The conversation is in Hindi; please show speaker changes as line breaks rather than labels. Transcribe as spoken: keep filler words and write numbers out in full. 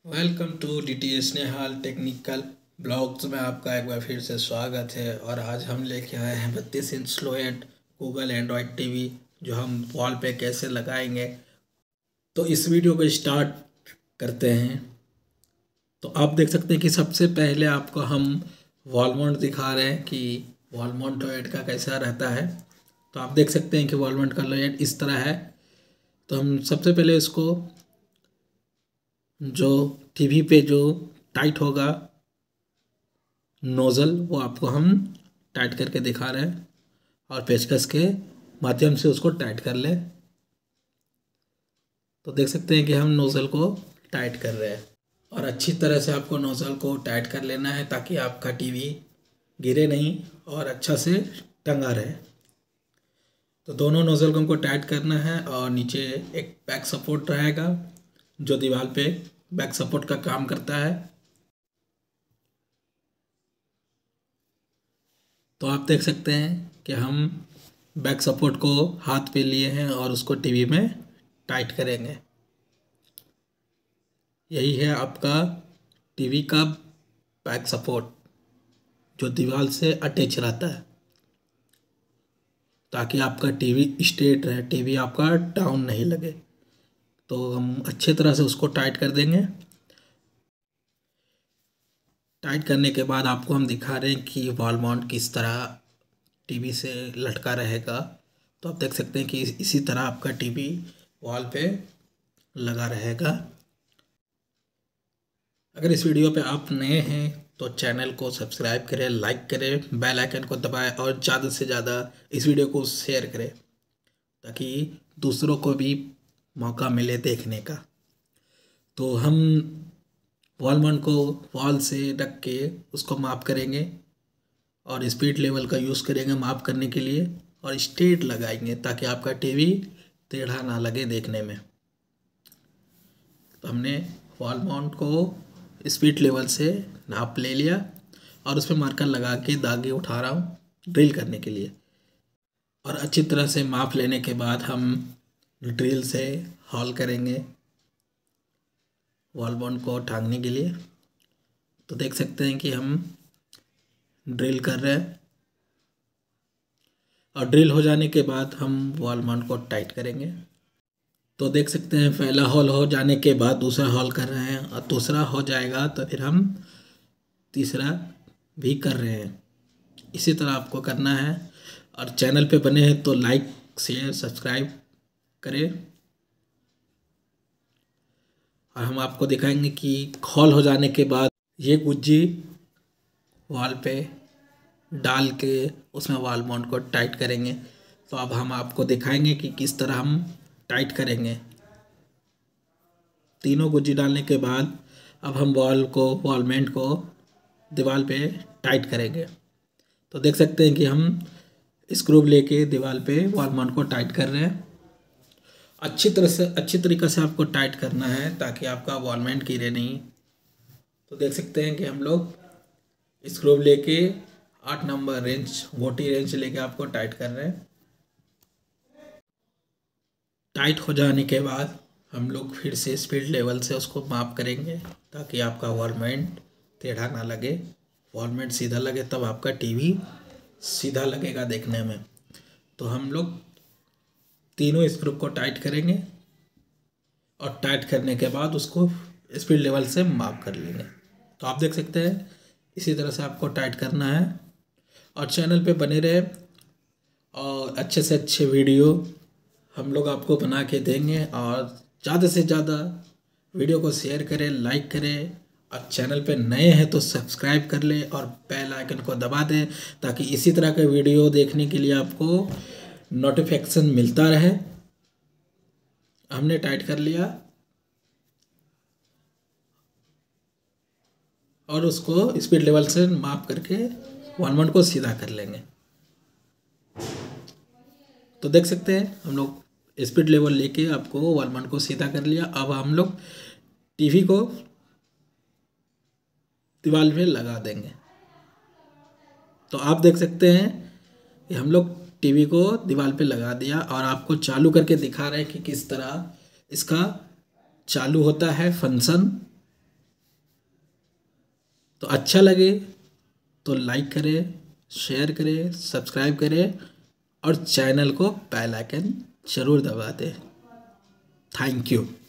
Welcome to D T S Nehal technical blogs में आपका एक बार फिर से स्वागत है। और आज हम लेके आए हैं बत्तीस inch fluent Google Android TV जो हम वॉल पे कैसे लगाएंगे। तो इस वीडियो को स्टार्ट करते हैं। तो आप देख सकते हैं कि सबसे पहले आपको हम वॉल माउंट दिखा रहे हैं कि वॉल माउंट लेआउट का कैसा रहता है। तो आप देख सकते हैं कि वॉल माउंट का लेआउट इस तरह है। तो हम सबसे पहले इसको जो टीवी पे जो टाइट होगा नोज़ल वो आपको हम टाइट करके दिखा रहे हैं और पेचकस के माध्यम से उसको टाइट कर ले। तो देख सकते हैं कि हम नोज़ल को टाइट कर रहे हैं और अच्छी तरह से आपको नोज़ल को टाइट कर लेना है ताकि आपका टीवी गिरे नहीं और अच्छा से टंगा रहे। तो दोनों नोज़ल को हमको टाइट करना है और नीचे एक बैक सपोर्ट रहेगा जो दीवार पे बैक सपोर्ट का काम करता है। तो आप देख सकते हैं कि हम बैक सपोर्ट को हाथ पे लिए हैं और उसको टीवी में टाइट करेंगे। यही है आपका टीवी का बैक सपोर्ट जो दीवार से अटैच रहता है ताकि आपका टीवी स्ट्रेट रहे, टीवी आपका डाउन नहीं लगे। तो हम अच्छे तरह से उसको टाइट कर देंगे। टाइट करने के बाद आपको हम दिखा रहे हैं कि वॉल माउंट किस तरह टीवी से लटका रहेगा। तो आप देख सकते हैं कि इसी तरह आपका टीवी वॉल पे लगा रहेगा। अगर इस वीडियो पे आप नए हैं तो चैनल को सब्सक्राइब करें, लाइक करें, बेल आइकन को दबाएं और ज़्यादा से ज़्यादा इस वीडियो को शेयर करें ताकि दूसरों को भी मौका मिले देखने का। तो हम वॉल माउंट को वॉल से रख के उसको माप करेंगे और स्पीड लेवल का यूज़ करेंगे माप करने के लिए और स्ट्रेट लगाएंगे ताकि आपका टीवी टेढ़ा ना लगे देखने में। तो हमने वॉल माउंट को स्पीड लेवल से नाप ले लिया और उस पर मार्कर लगा के दागे उठा रहा हूँ ड्रिल करने के लिए। और अच्छी तरह से माप लेने के बाद हम ड्रिल से हॉल करेंगे वॉल माउंट को टांगने के लिए। तो देख सकते हैं कि हम ड्रिल कर रहे हैं और ड्रिल हो जाने के बाद हम वॉल माउंट को टाइट करेंगे। तो देख सकते हैं पहला हॉल हो जाने के बाद दूसरा हॉल कर रहे हैं और दूसरा हो जाएगा तो फिर हम तीसरा भी कर रहे हैं। इसी तरह आपको करना है। और चैनल पे बने हैं तो लाइक शेयर सब्सक्राइब करें। और हम आपको दिखाएंगे कि हॉल हो जाने के बाद ये गुज्जी वॉल पे डाल के उसमें वॉल माउंट को टाइट करेंगे। तो अब हम आपको दिखाएंगे कि किस तरह हम टाइट करेंगे। तीनों गुज्जी डालने के बाद अब हम वॉल को वॉल माउंट को दीवार पे टाइट करेंगे। तो देख सकते हैं कि हम स्क्रू लेके दीवार पे वॉल माउंट को टाइट कर रहे हैं। अच्छी तरह से अच्छी तरीक़े से आपको टाइट करना है ताकि आपका वॉल माउंट गिरे नहीं। तो देख सकते हैं कि हम लोग स्क्रू लेके आठ नंबर रेंच मोटी रेंच लेके आपको टाइट कर रहे हैं। टाइट हो जाने के बाद हम लोग फिर से स्पीड लेवल से उसको माप करेंगे ताकि आपका वॉल माउंट टेढ़ा ना लगे, वॉल माउंट सीधा लगे, तब आपका टीवी सीधा लगेगा देखने में। तो हम लोग तीनों स्क्रू को टाइट करेंगे और टाइट करने के बाद उसको स्पीड लेवल से माप कर लेंगे। तो आप देख सकते हैं इसी तरह से आपको टाइट करना है। और चैनल पे बने रहे और अच्छे से अच्छे वीडियो हम लोग आपको बना के देंगे। और ज़्यादा से ज़्यादा वीडियो को शेयर करें, लाइक करें और चैनल पे नए हैं तो सब्सक्राइब कर लें और बेल आइकन को दबा दें ताकि इसी तरह के वीडियो देखने के लिए आपको नोटिफिकेशन मिलता रहे। हमने टाइट कर लिया और उसको स्पीड लेवल से माप करके वॉल माउंट को सीधा कर लेंगे। तो देख सकते हैं हम लोग स्पीड लेवल लेके आपको वॉल माउंट को सीधा कर लिया। अब हम लोग टीवी को दीवार में लगा देंगे। तो आप देख सकते हैं कि हम लोग टीवी को दीवार पे लगा दिया और आपको चालू करके दिखा रहे हैं कि किस तरह इसका चालू होता है फंक्शन। तो अच्छा लगे तो लाइक करें, शेयर करें, सब्सक्राइब करें और चैनल को बेल आइकन जरूर दबा दें। Thank you.